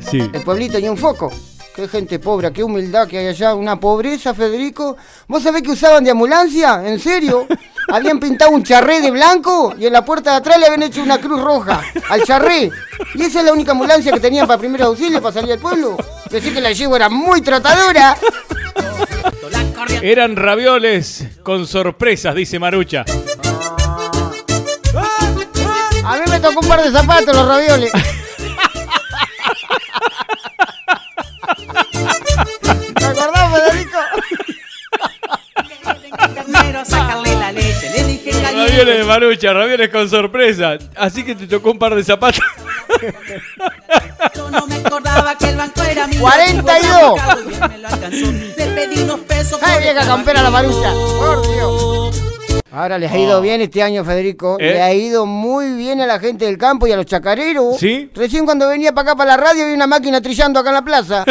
Sí. El pueblito tenía un foco. Qué gente pobre, qué humildad que hay allá, una pobreza, Federico. ¿Vos sabés que usaban de ambulancia? ¿En serio? Habían pintado un charré de blanco y en la puerta de atrás le habían hecho una cruz roja al charré. Y esa es la única ambulancia que tenían para primer auxilio, para salir al pueblo. Decir que la yegua era muy tratadora. Eran ravioles con sorpresas, dice Marucha. A mí me tocó un par de zapatos los ravioles. ¿Te acordás, Federico? Ravioles de Marucha, ravioles con sorpresa. Así que te tocó un par de zapatos. Yo no me acordaba que el banco era mío. 42. Le pedí unos pesos. ¡Ay, vieja campera la Marucha! ¡Por Dios! Ahora les ha ido bien este año, Federico. Le ha ido muy bien a la gente del campo y a los chacareros. ¿Sí? Recién cuando venía para acá, para la radio, vi una máquina trillando acá en la plaza.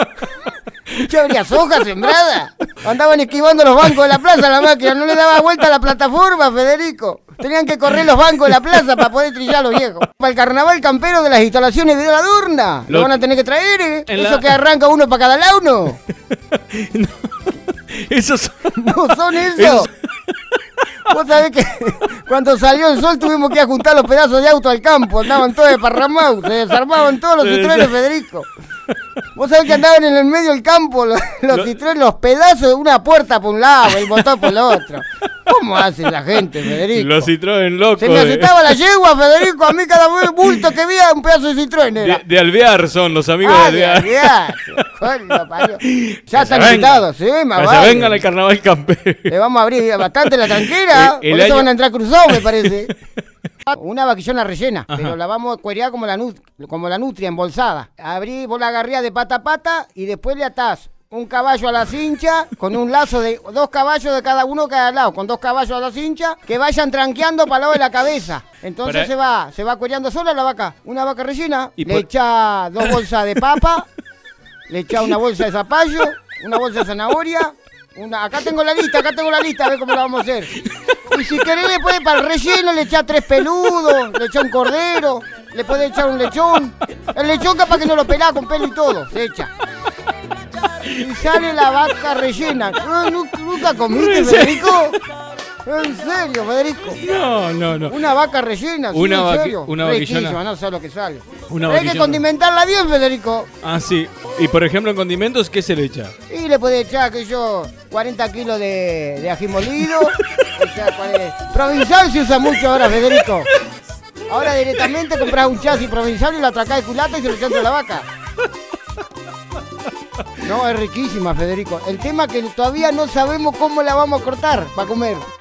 ¿Ya habría soja sembrada? Andaban esquivando los bancos de la plaza la máquina. No le daba vuelta a la plataforma, Federico. Tenían que correr los bancos de la plaza para poder trillar los viejos. Para el carnaval campero de las instalaciones de la Durna. Lo van a tener que traer, ¿eh? Eso que arranca uno para cada lado, ¿no? No, esos son... No son eso. Vos sabés que cuando salió el sol tuvimos que ir a juntar los pedazos de auto al campo. Andaban todos desparramados, se desarmaban todos los Citroënes, Federico. Vos sabés que andaban en el medio del campo los Citroën, los pedazos de una puerta por un lado, el motor por el otro. ¿Cómo hace la gente, Federico? Los Citroën locos. Se me asustaba la yegua, Federico. A mí cada bulto que veía un pedazo de Citroën era. De Alvear son los amigos de Alvear. Ya están invitados, sí, más vale. Que se vengan al carnaval campero. Le vamos a abrir bastante la tranquera. Por eso van a entrar cruzados, me parece. Una vaquillona rellena, pero la vamos a cuerear como la nutria, embolsada. Abrí, vos la agarrías de pata a pata y después le atás un caballo a la cincha con un lazo de 2 caballos de cada uno cada lado, con 2 caballos a la cincha que vayan tranqueando para el lado de la cabeza. Entonces se va cuereando sola la vaca. Una vaca rellena, le echa 2 bolsas de papa, le echa una bolsa de zapallo, una bolsa de zanahoria. Acá tengo la lista, a ver cómo la vamos a hacer. Y si querés después para el relleno le echás 3 peludos, le echás un cordero, le podés echar un lechón. El lechón capaz que no lo pelás con pelo y todo, se echa. Y sale la vaca rellena. ¿Nunca comiste, Federico? ¿En serio, Federico? No. Una vaca rellena, ¿sí? Una ¿En serio? vaquillona. No sé lo que sale. Hay que condimentarla bien, Federico. Ah, sí. Y por ejemplo, en condimentos, ¿qué se le echa? Y le podés echar, 40 kilos de ají molido. Provincial se usa mucho ahora, Federico. Ahora directamente compras un chasis provincial y lo atracás de culata y se lo echás a la vaca. No, es riquísima, Federico. El tema es que todavía no sabemos cómo la vamos a cortar para comer.